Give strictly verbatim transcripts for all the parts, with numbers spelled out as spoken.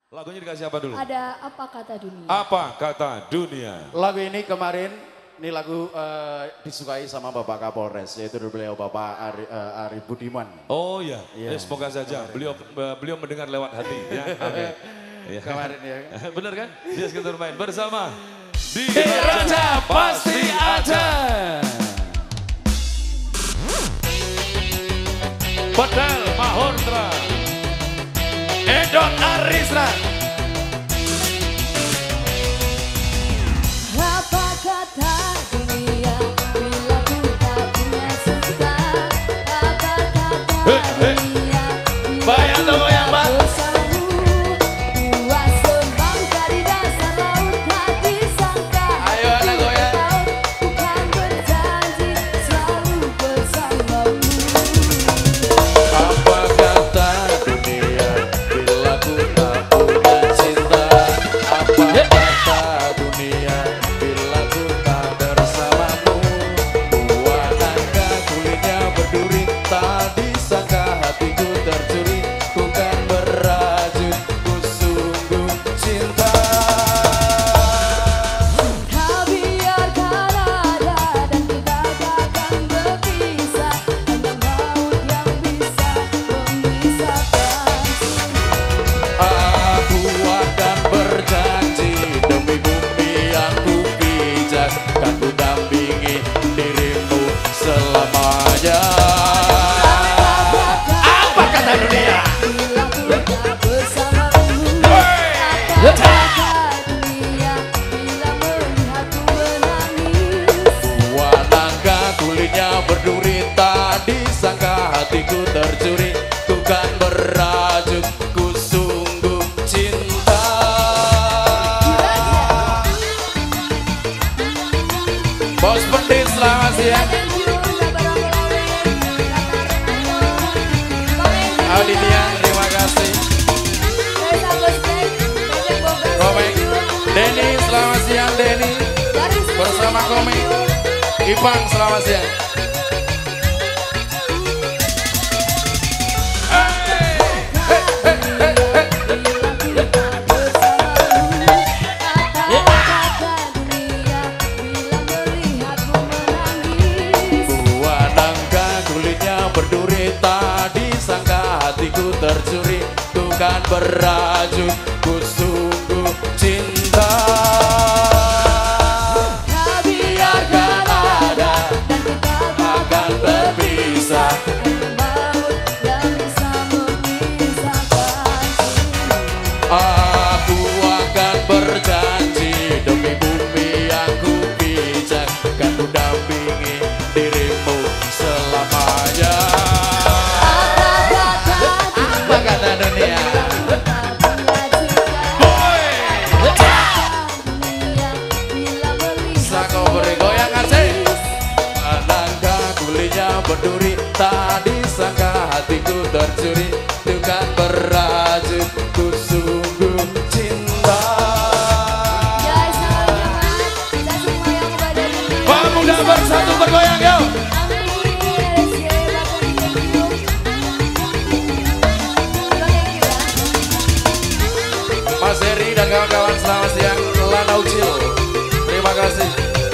Lagunya dikasih apa dulu? Ada Apa Kata Dunia. Apa Kata Dunia. Lagu ini kemarin, ini lagu uh, disukai sama Bapak Kapolres, yaitu beliau Bapak Ari, uh, Ari Budiman. Oh iya, ya, ya, semoga saja beliau uh, beliau mendengar lewat hati. Ya, amin. Ya. Kemarin ya. Benar kan? Dia sekitar main bersama Di Raja Pasti Ada. Padahal Mahondra. Edon Arisra. Apa kata dunia bila ku tak punya cinta? Apa kata dunia Bayang dong, goyang, Mbak. bersamamu? Dua sembang dari dasar laut tak disangka. Ayo, anak goyang. Bukan berjanji selalu bersamamu. Apa kata dunia bila ku tak punya cinta? Apa kata dunia bila ku tak bersamamu? Dua naga kulitnya berduri, tak disangka hatiku tercuri. Ku kan berajut, ku sungguh cinta. Kau biarkan ada dan kita takkan berpisah. Hanya maut yang bisa memisahkan. Aku akan berjanji demi bumi yang ku pijak, kan ku dampingi dirimu selamanya. Apa kata dunia? Bila ku tak bersamamu. Apa kata dunia bila melihatku menangis? Dua naga kulitnya berduri, tak disangka hatiku tercuri. Ku kan berajut, ku sungguh cinta. Bos Pendit, selamat siang. Audinia, terima kasih. Komeng, Denny, selamat siang Denny. Bersama Komeng, Ipang, selamat siang. Dua nangka kulitnya berduri, tak disangka hatiku tercuri. Ku kan berajut, ku sungguh cinta. Biarkan ada dan kita akan berpisah. Aku akan berjanji demi bumi yang ku pijak, kan ku dampingi dirimu selamanya. Apa kata dunia? Sako beri goyang asik. Alangkah kulitnya berduri, tak disangka hatiku tercuri. Itu kan berajut, ku sungguh cinta. Pemuda bersatu bergoyang yuk. Mas Heri dan kawan-kawan, selamat siang. Lana Ucil, terima kasih.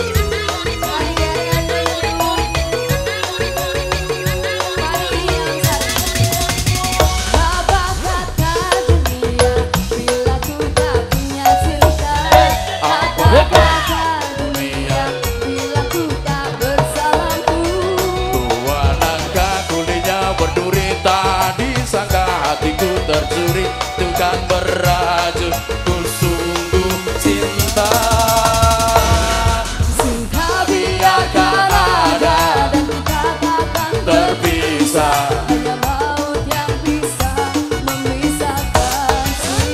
Dua naga kulitnya berduri, tak disangka hatiku tercuri. Itu kan berajut, ku sungguh cinta. Biarkan ada dan kita takkan terpisah. Hanya maut yang bisa memisahkan.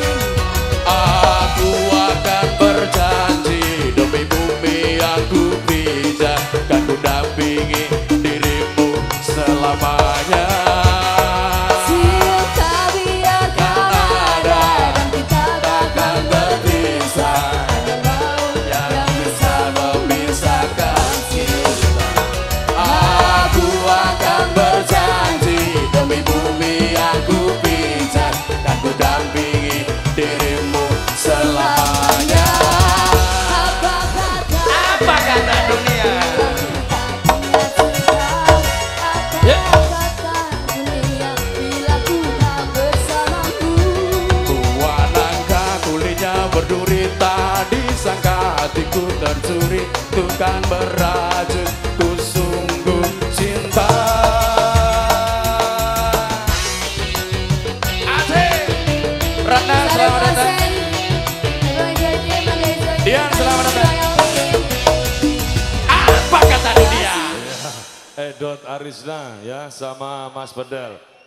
Aku akan berjanji demi bumi yang ku pijak, kan ku dampingi dirimu selamanya. Cinta biarkan ada dan kita pencuri, tukang beracun, ku sungguh cinta. Asik. Ratna selamat datang. Dian selamat datang. Apa kata dunia? Edot Arisna ya sama Mas Bedel.